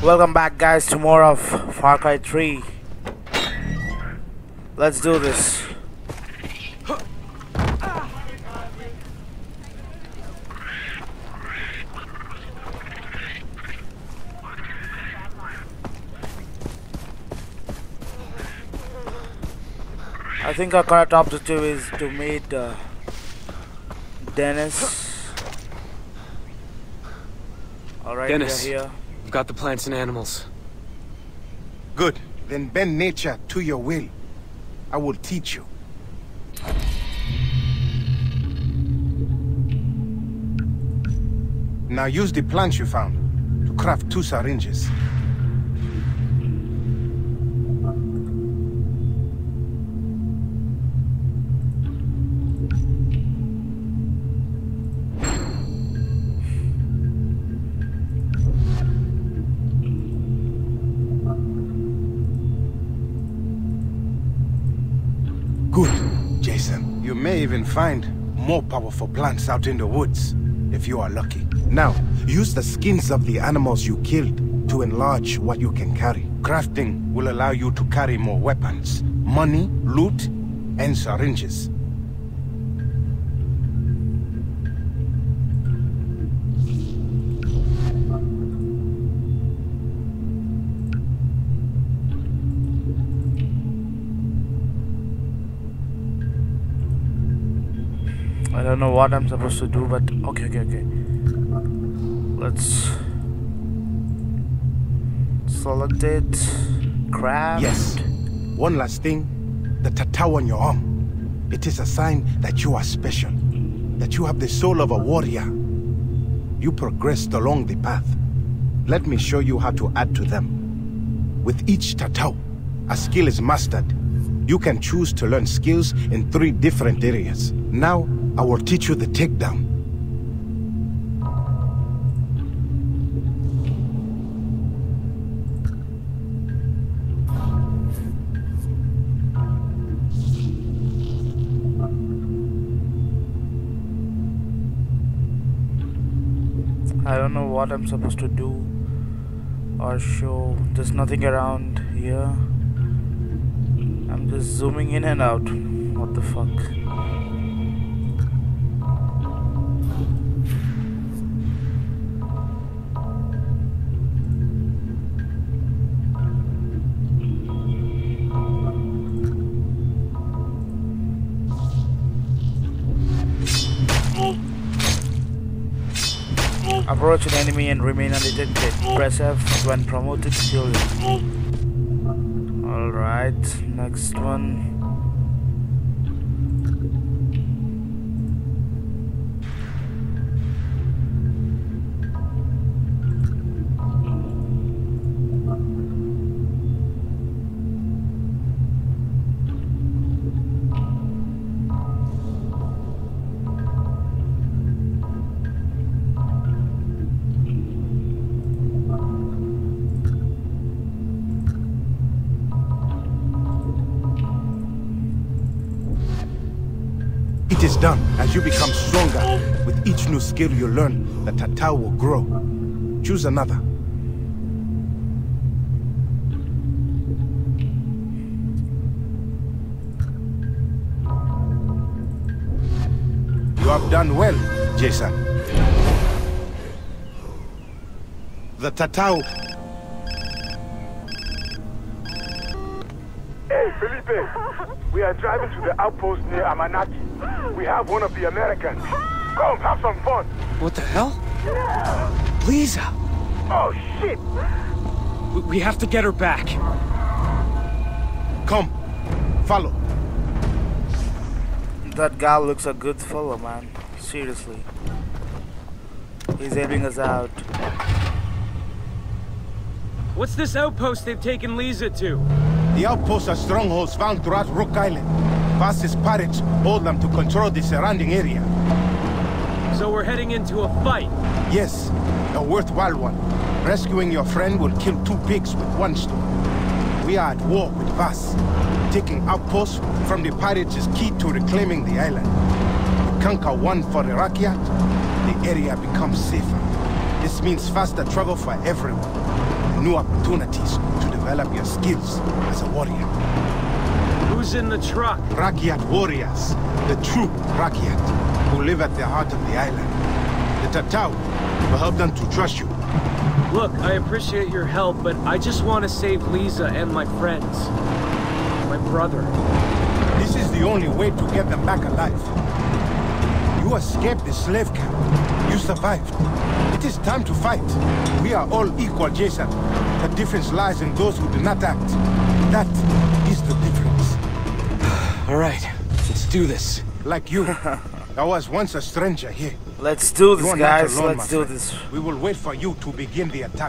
Welcome back, guys, to more of Far Cry 3. Let's do this. I think our current objective is to meet Dennis. Alright, Dennis, we are here. We've got the plants and animals. Good. Then bend nature to your will. I will teach you. Now use the plants you found to craft 2 syringes. Good, Jason. You may even find more powerful plants out in the woods, if you are lucky. Now, use the skins of the animals you killed to enlarge what you can carry. Crafting will allow you to carry more weapons, money, loot, and syringes. I don't know what I'm supposed to do, but okay. Let's select it. Craft. Yes. One last thing. The tattoo on your arm. It is a sign that you are special. That you have the soul of a warrior. You progressed along the path. Let me show you how to add to them. With each tattoo, a skill is mastered. You can choose to learn skills in 3 different areas. Now, I will teach you the takedown. I don't know what I'm supposed to do or show. There's nothing around here. I'm just zooming in and out. What the fuck? Approach an enemy and remain undetected. Press F when promoted to kill him. Alright, next one. It is done. As you become stronger, with each new skill you learn, the tattoo will grow. Choose another. You have done well, Jason. The tattoo. Hey, Felipe! We are driving to the outpost near Amanaki. We have one of the Americans. Come, have some fun! What the hell? Lisa! Oh, shit! We have to get her back. Come, follow. That guy looks a good fellow, man. Seriously. He's helping us out. What's this outpost they've taken Lisa to? The outposts are strongholds found throughout Rook Island. Fastest pirates hold them to control the surrounding area. So we're heading into a fight? Yes, a worthwhile one. Rescuing your friend will kill 2 pigs with 1 stone. We are at war with Vass. Taking outposts from the pirates is key to reclaiming the island. We conquer one for Iraqiat, the area becomes safer. This means faster travel for everyone. new opportunities to develop your skills as a warrior. Who's in the truck? Rakyat warriors, the true Rakyat, who live at the heart of the island. The Tatau will help them to trust you. Look, I appreciate your help, but I just want to save Lisa and my friends. My brother. This is the only way to get them back alive. You escaped the slave camp. You survived. It is time to fight. We are all equal, Jason. The difference lies in those who do not act. That is the difference. All right, let's do this. Like you. I was once a stranger here. Let's do this, You are not guys. alone, Let's my do friend. this. We will wait for you to begin the attack.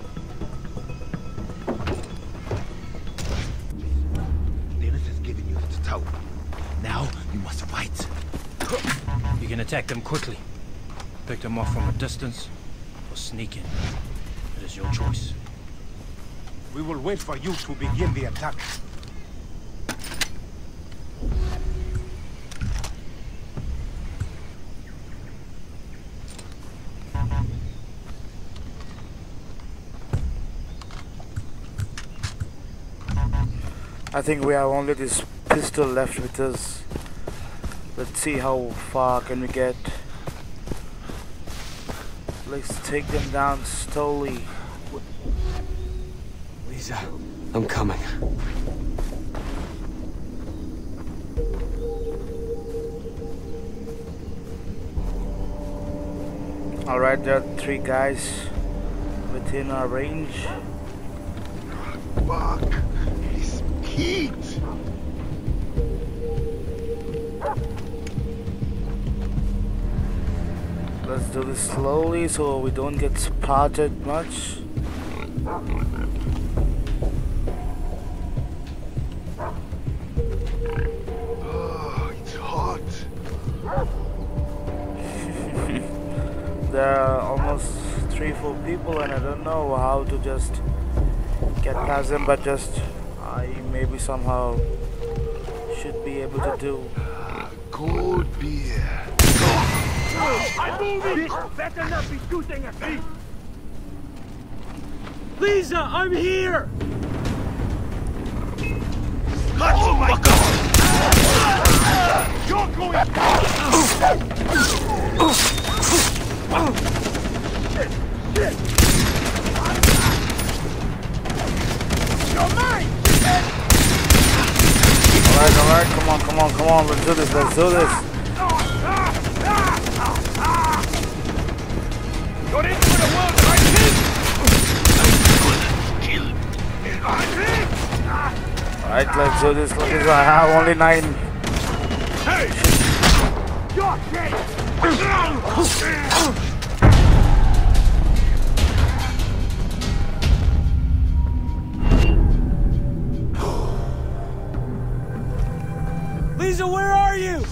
Davis has given you the tower. Now you must fight. You can attack them quickly. Pick them off from a distance, or sneak in. It is your choice. We will wait for you to begin the attack. I think we have only this pistol left with us. Let's see how far can we get. Let's take them down slowly. Lisa, I'm coming. Alright, there are 3 guys within our range. Fuck. He's Pete. Let's do this slowly so we don't get spotted much. Oh, it's hot. There are almost 3-4 people and I don't know how to just get past them, but just I maybe somehow should be able to do. Cold beer. Lisa, I'm here! Oh my God! You're going You're mine! Alright, come on, let's do this. You're in for the world, right, kid? Alright, let's do this. I have only 9. Hey! You're dead! Lisa, where are you?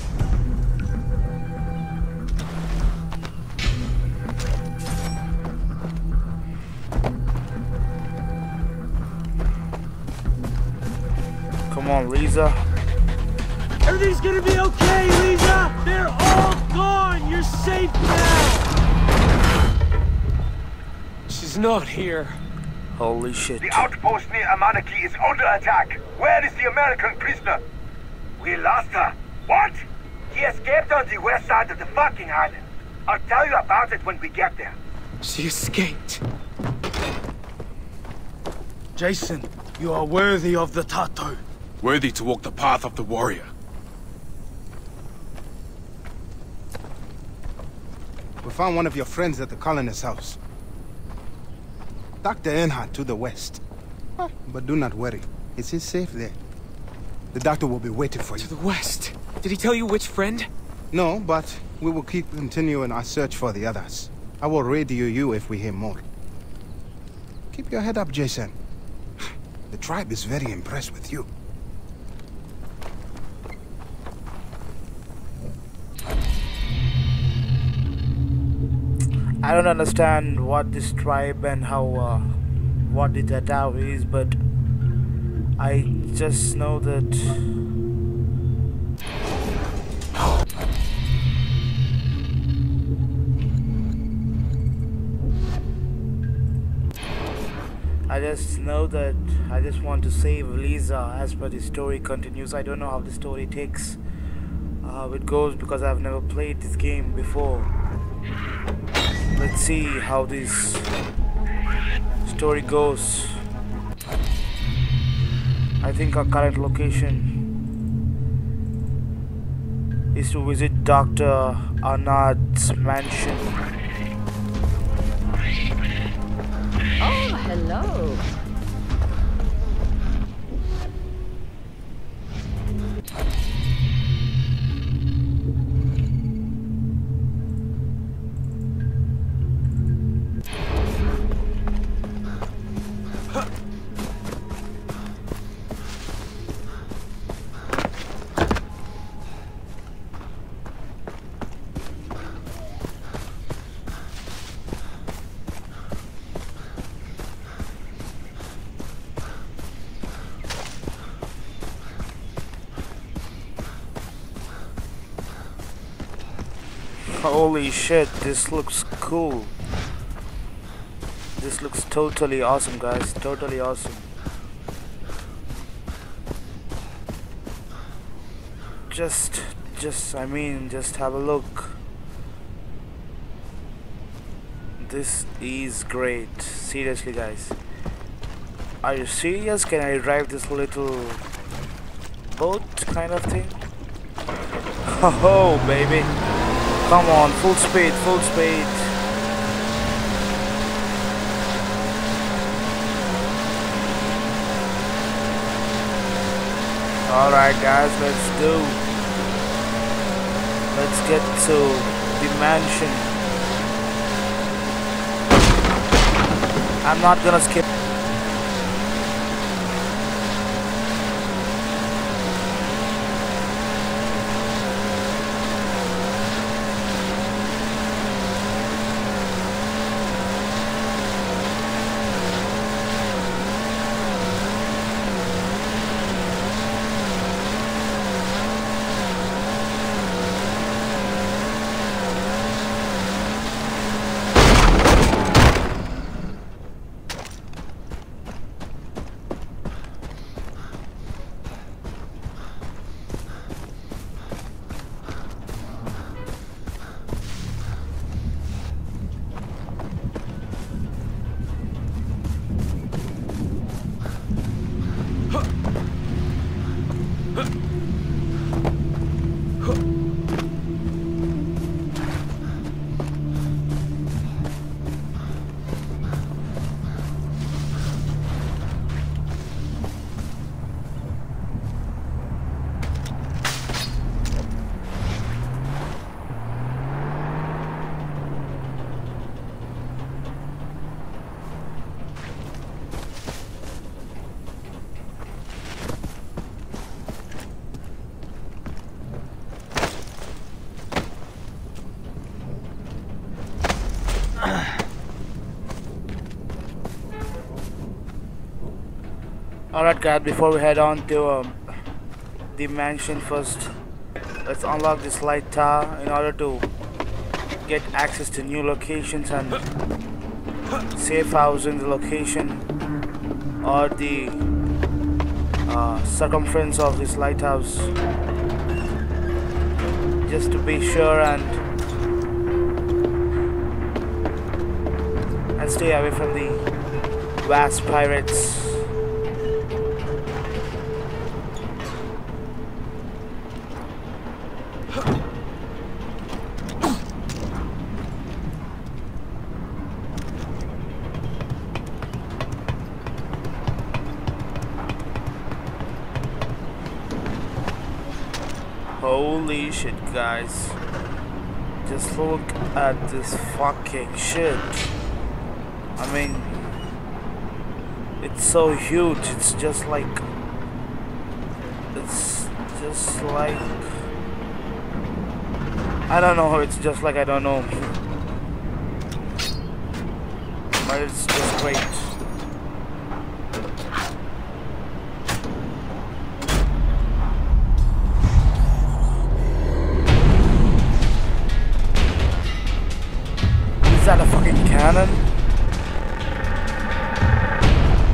Come on, Lisa. Everything's gonna be okay, Lisa! They're all gone! You're safe now! She's not here. Holy shit. The outpost near Amanaki is under attack. Where is the American prisoner? We lost her. What? He escaped on the west side of the fucking island. I'll tell you about it when we get there. She escaped. Jason, you are worthy of the Tato. Worthy to walk the path of the warrior. We found one of your friends at the colonist's house. Dr. Earnhardt to the west. But do not worry. Is he safe there? The doctor will be waiting for you. To the west. Did he tell you which friend? No, but we will keep continuing our search for the others. I will radio you if we hear more. Keep your head up, Jason. The tribe is very impressed with you. I don't understand what this tribe and how what the Tatau is, but I just know that I just know that I just want to save Lisa as per the story continues. I don't know how the story takes, how it goes, because I've never played this game before. Let's see how this story goes. I think our current location is to visit Dr. Arnaud's mansion. Oh, hello. Holy shit, this looks cool. This looks totally awesome, guys. Totally awesome. Just have a look. This is great. Seriously, guys. Are you serious? Can I drive this little boat kind of thing? Oh, baby. Come on, full speed, full speed. Alright guys, let's get to the mansion. I'm not gonna skip. Alright guys, before we head on to the mansion, first let's unlock this light tower in order to get access to new locations and safe house in the location or the circumference of this lighthouse, just to be sure and stay away from the vast pirates. Holy shit, guys. Just look at this fucking shit. I mean, it's so huge. It's just like I don't know. It's just like I don't know. But it's just great. Is that a fucking cannon?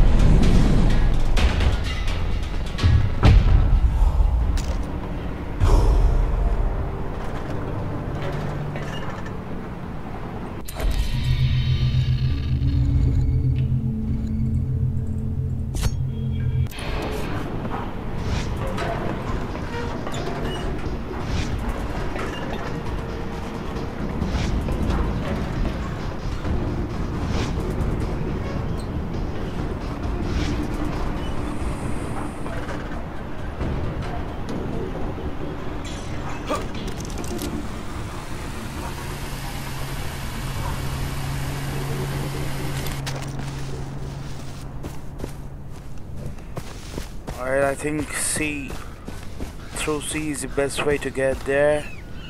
Alright, I think C through C is the best way to get there.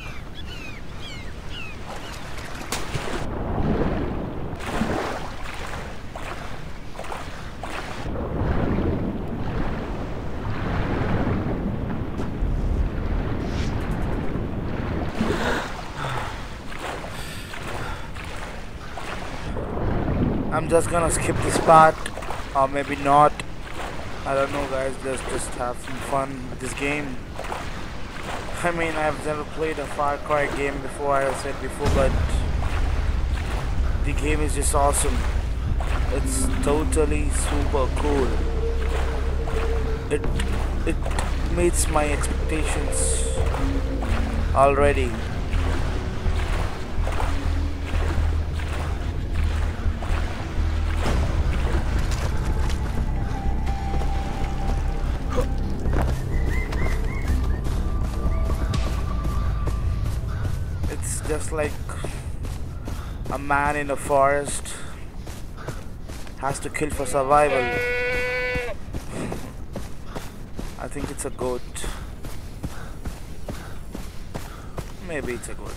I'm just gonna skip this part, or maybe not. I don't know, guys. Let's just have some fun with this game. I mean, I've never played a Far Cry game before, I said before, but the game is just awesome. It's totally super cool. It meets my expectations already. Just like a man in a forest has to kill for survival. I think it's a goat. Maybe it's a goat.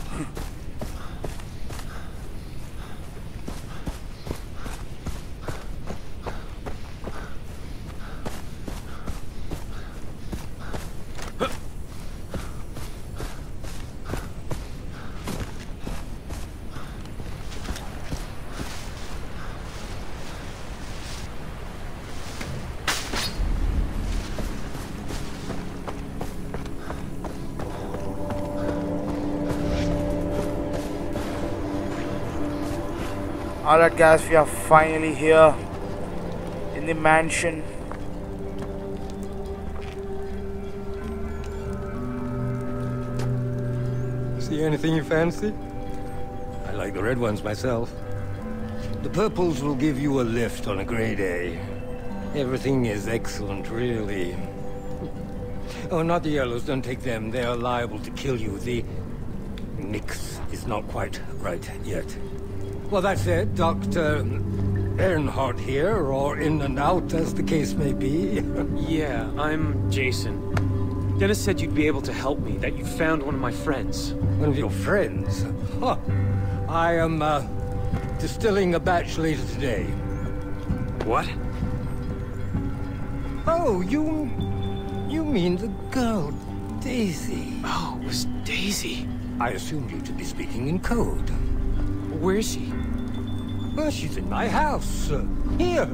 Alright guys, we are finally here in the mansion. See anything you fancy? I like the red ones myself. The purples will give you a lift on a grey day. Everything is excellent, really. Oh, not the yellows, don't take them. They are liable to kill you. The mix is not quite right yet. Well, that's it, Dr. Earnhardt here, or in and out, as the case may be. Yeah, I'm Jason. Dennis said you'd be able to help me, that you found one of my friends. One of your friends? Huh. I am, distilling a batch later today. What? Oh, you mean the girl, Daisy. Oh, it was Daisy. I assumed you to be speaking in code. Where is she? Well, she's in my house. Here.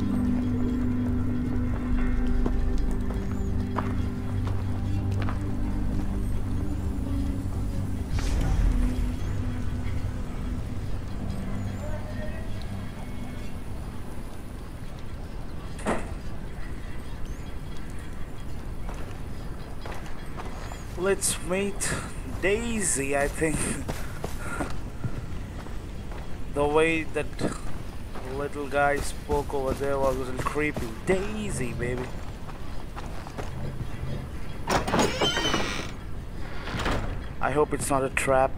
Let's meet Daisy, I think. The way that little guy spoke over there was a little creepy. Daisy, baby. I hope it's not a trap.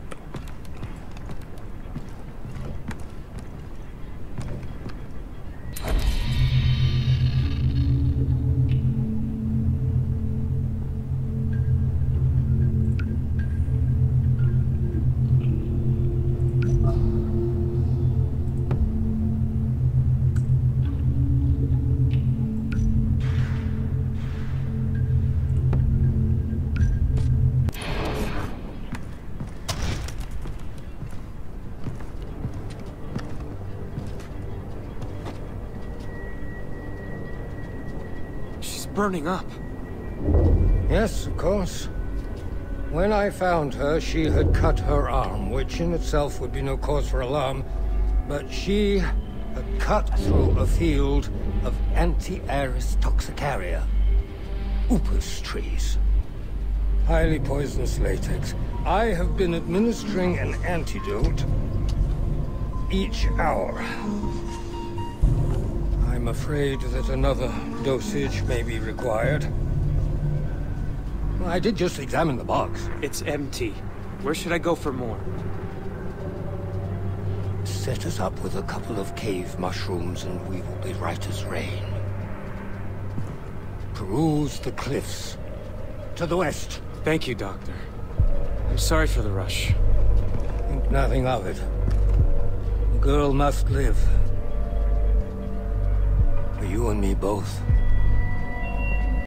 Burning up. Yes, of course. When I found her, she had cut her arm, which in itself would be no cause for alarm, but she had cut through a field of anti-aris toxicaria, upas trees. Highly poisonous latex. I have been administering an antidote each hour. I'm afraid that another dosage may be required. I did just examine the box. It's empty. Where should I go for more? Set us up with a couple of cave mushrooms and we will be right as rain. Peruse the cliffs. To the west. Thank you, Doctor. I'm sorry for the rush. Think nothing of it. The girl must live. For you and me both.